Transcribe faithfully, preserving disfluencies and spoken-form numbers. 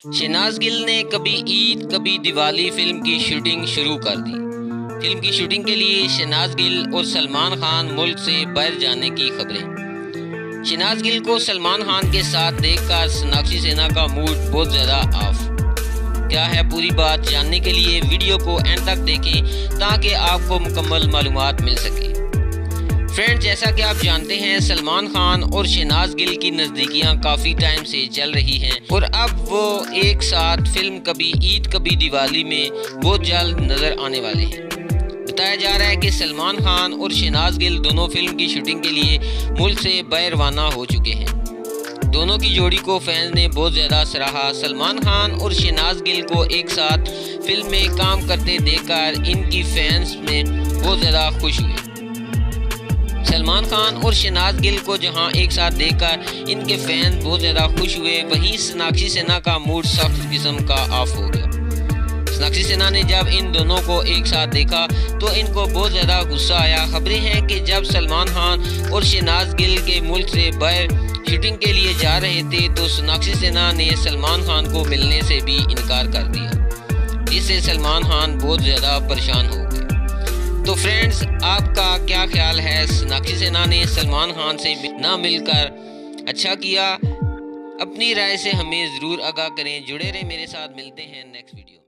शहनाज गिल ने कभी ईद कभी दिवाली फिल्म की शूटिंग शुरू कर दी। फिल्म की शूटिंग के लिए शहनाज गिल और सलमान खान मुल्क से बाहर जाने की खबरें। शहनाज गिल को सलमान खान के साथ देखकर सोनाक्षी सिन्हा का मूड बहुत ज़्यादा ऑफ। क्या है पूरी बात जानने के लिए वीडियो को एंड तक देखें ताकि आपको मुकम्मल मालूमात मिल सके। फ्रेंड्स, जैसा कि आप जानते हैं सलमान खान और शहनाज गिल की नज़दीकियां काफ़ी टाइम से चल रही हैं और अब वो एक साथ फिल्म कभी ईद कभी दिवाली में बहुत जल्द नज़र आने वाले हैं। बताया जा रहा है कि सलमान खान और शहनाज गिल दोनों फिल्म की शूटिंग के लिए मुल्क से बाहर रवाना हो चुके हैं। दोनों की जोड़ी को फैंस ने बहुत ज़्यादा सराहा। सलमान खान और शहनाज गिल को एक साथ फिल्म में काम करते देखकर इनकी फैंस में बहुत ज़्यादा खुश हुए। सलमान खान और शहनाज गिल को जहां एक साथ देखकर इनके फैंस बहुत ज़्यादा खुश हुए, वहीं सोनाक्षी सिन्हा का मूड सख्त किस्म का ऑफ हो गया। सोनाक्षी सिन्हा ने जब इन दोनों को एक साथ देखा तो इनको बहुत ज़्यादा गुस्सा आया। खबरें हैं कि जब सलमान खान और शहनाज गिल के मुल्क से बाहर शूटिंग के लिए जा रहे थे तो सोनाक्षी सिन्हा ने सलमान खान को मिलने से भी इनकार कर दिया, जिससे सलमान खान बहुत ज़्यादा परेशान हो गए। तो फ्रेंड्स, आपका क्या ख्याल है? सोनाक्षी सिन्हा ने सलमान खान से ना मिलकर अच्छा किया? अपनी राय से हमें ज़रूर आगाह करें। जुड़े रहें मेरे साथ, मिलते हैं नेक्स्ट वीडियो।